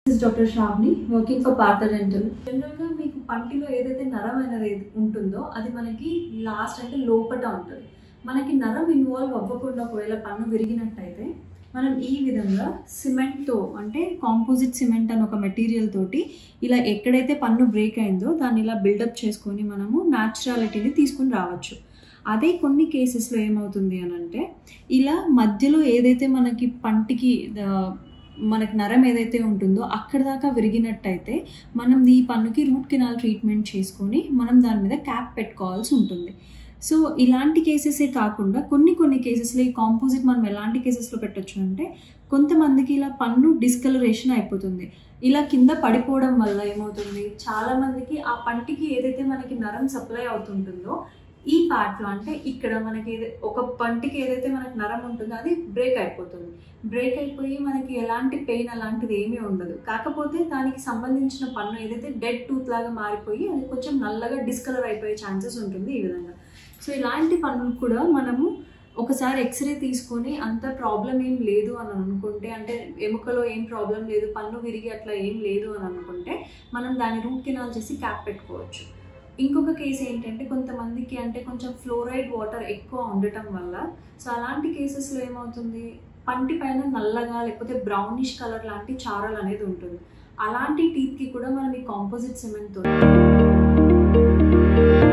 Doctor Shravani working for Partha dental. జనరల్గా మీకు పంటిలో ఏదైతే నరం అనేది ఉంటుందో అది మనకి లాస్ట్ అంటే లోపట ఉంటుంది. మనకి నరం ఇన్వాల్వ్ అవ్వకుండా ఒకవేళ పన్ను విరిగినట్టయితే మనం ఈ విధంగా సిమెంట్తో అంటే కాంపోజిట్ సిమెంట్ అని ఒక మెటీరియల్ తోటి ఇలా ఎక్కడైతే పన్ను బ్రేక్ అయిందో దాన్ని ఇలా బిల్డప్ చేసుకొని మనము న్యాచురాలిటీని తీసుకుని రావచ్చు. అదే కొన్ని కేసెస్లో ఏమవుతుంది అని అంటే ఇలా మధ్యలో ఏదైతే మనకి పంటికి మనకి నరం ఏదైతే ఉంటుందో అక్కడ దాకా విరిగినట్టయితే మనం ఈ పన్నుకి రూట్ కెనాల్ ట్రీట్మెంట్ చేసుకొని మనం దాని మీద క్యాప్ పెట్టుకోవాల్సి ఉంటుంది. సో ఇలాంటి కేసెసే కాకుండా కొన్ని కేసెస్లో ఈ కాంపోజిట్ మనం ఎలాంటి కేసెస్లో పెట్టచ్చు అంటే కొంతమందికి ఇలా పన్ను డిస్కలరేషన్ అయిపోతుంది. ఇలా కింద పడిపోవడం వల్ల ఏమవుతుంది, చాలామందికి ఆ పంటికి ఏదైతే మనకి నరం సప్లై అవుతుంటుందో ఈ పార్ట్లో అంటే ఇక్కడ మనకి ఒక పంటికి ఏదైతే మనకి నరం ఉంటుందో అది బ్రేక్ అయిపోతుంది. బ్రేక్ అయిపోయి మనకి ఎలాంటి పెయిన్ అలాంటిది ఏమీ ఉండదు. కాకపోతే దానికి సంబంధించిన పన్ను ఏదైతే డెడ్ టూత్ లాగా మారిపోయి అది కొంచెం నల్లగా డిస్కలర్ అయిపోయే ఛాన్సెస్ ఉంటుంది ఈ విధంగా. సో ఇలాంటి పన్నులు కూడా మనము ఒకసారి ఎక్స్రే తీసుకొని అంత ప్రాబ్లం ఏం లేదు అని అనుకుంటే, అంటే ఎముకలో ఏం ప్రాబ్లం లేదు, పన్ను విరిగి అట్లా ఏం లేదు అని అనుకుంటే మనం దాన్ని రూట్ కెనాల్ చేసి క్యాప్ పెట్టుకోవచ్చు. ఇంకొక కేసు ఏంటంటే కొంతమందికి అంటే కొంచెం ఫ్లోరైడ్ వాటర్ ఎక్కువ ఉండటం వల్ల సో అలాంటి కేసెస్లో ఏమవుతుంది, పంటి పైన నల్లగా లేకపోతే బ్రౌనిష్ కలర్ లాంటి చారలు అనేది ఉంటుంది. అలాంటి టీత్కి కూడా మనం ఈ కాంపోజిట్ సిమెంట్తో